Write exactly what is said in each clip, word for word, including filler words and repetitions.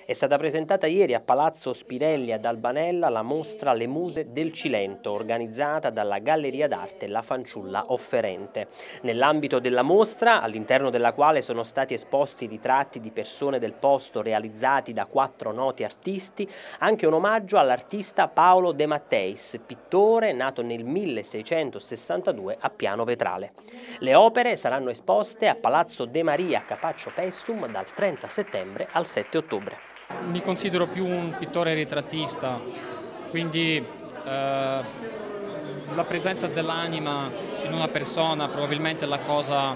È stata presentata ieri a Palazzo Spirelli ad Albanella la mostra Le Muse del Cilento, organizzata dalla Galleria d'Arte La Fanciulla Offerente. Nell'ambito della mostra, all'interno della quale sono stati esposti ritratti di persone del posto realizzati da quattro noti artisti, anche un omaggio all'artista Paolo De Matteis, pittore nato nel milleseicentosessantadue a Piano Vetrale. Le opere saranno esposte a Palazzo De Maria a Capaccio Paestum dal trenta settembre al sette ottobre. Mi considero più un pittore ritrattista, quindi eh, la presenza dell'anima in una persona probabilmente è la cosa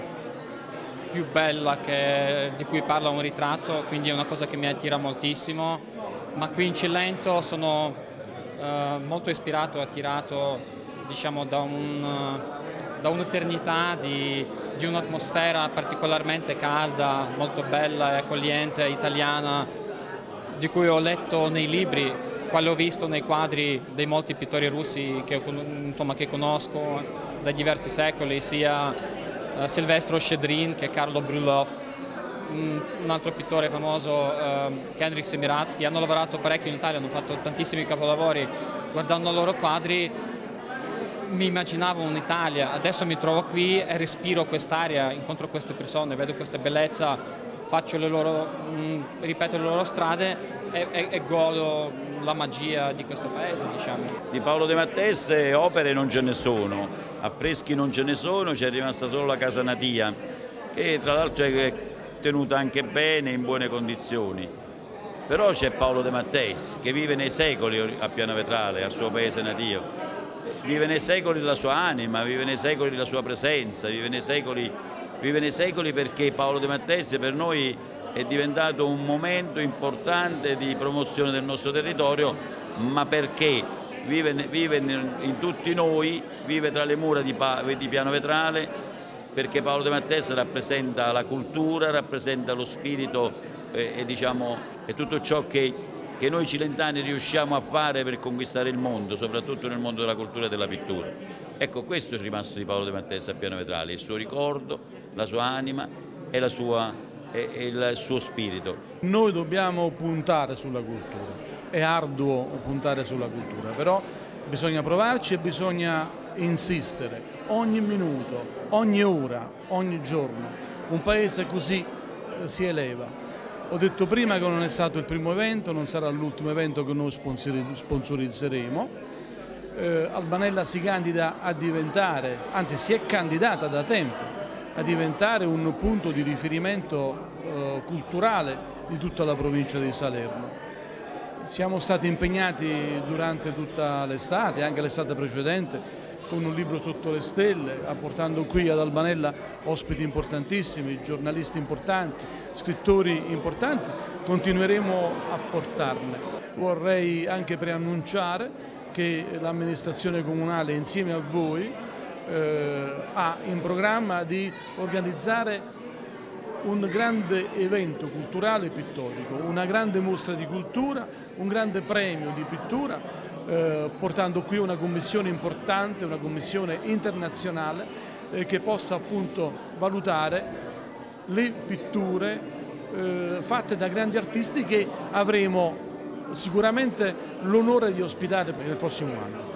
più bella che, di cui parla un ritratto, quindi è una cosa che mi attira moltissimo, ma qui in Cilento sono eh, molto ispirato e attirato, diciamo, da un, da un'eternità di, di un'atmosfera particolarmente calda, molto bella e accogliente, italiana, di cui ho letto nei libri, quali ho visto nei quadri dei molti pittori russi che, insomma, che conosco da diversi secoli, sia uh, Silvestro Shchedrin che Carlo Brulov, un, un altro pittore famoso uh, che è Henryk Semiratsky. Hanno lavorato parecchio in Italia, hanno fatto tantissimi capolavori. Guardando i loro quadri mi immaginavo un'Italia, adesso mi trovo qui e respiro quest'aria, incontro queste persone, vedo questa bellezza, faccio le loro, mh, ripeto le loro strade e, e, e godo la magia di questo paese, diciamo. Di Paolo De Matteis opere non ce ne sono, affreschi non ce ne sono, c'è rimasta solo la Casa Natia, che tra l'altro è tenuta anche bene, in buone condizioni. Però c'è Paolo De Matteis che vive nei secoli a Piano Vetrale, al suo paese natio. Vive nei secoli la sua anima, vive nei secoli la sua presenza, vive nei secoli Vive nei secoli perché Paolo De Matteis per noi è diventato un momento importante di promozione del nostro territorio, ma perché vive, vive in tutti noi, vive tra le mura di, di Piano Vetrale, perché Paolo De Matteis rappresenta la cultura, rappresenta lo spirito eh, e, diciamo, e tutto ciò che, che noi cilentani riusciamo a fare per conquistare il mondo, soprattutto nel mondo della cultura e della pittura. Ecco, questo è rimasto di Paolo De Matteis a Piano Vetrale, il suo ricordo, la sua anima e, la sua, e, e il suo spirito. Noi dobbiamo puntare sulla cultura, è arduo puntare sulla cultura, però bisogna provarci e bisogna insistere ogni minuto, ogni ora, ogni giorno. Un paese così eh, si eleva. Ho detto prima che non è stato il primo evento, non sarà l'ultimo evento che noi sponsorizzeremo. Eh, Albanella si candida a diventare, anzi si è candidata da tempo, a diventare un punto di riferimento eh, culturale di tutta la provincia di Salerno. Siamo stati impegnati durante tutta l'estate, anche l'estate precedente, con un libro sotto le stelle, apportando qui ad Albanella ospiti importantissimi, giornalisti importanti, scrittori importanti. Continueremo a portarne. Vorrei anche preannunciare che l'amministrazione comunale insieme a voi eh, ha in programma di organizzare un grande evento culturale e pittorico, una grande mostra di cultura, un grande premio di pittura, eh, portando qui una commissione importante, una commissione internazionale eh, che possa appunto valutare le pitture eh, fatte da grandi artisti che avremo sicuramente l'onore di ospitare per il prossimo anno.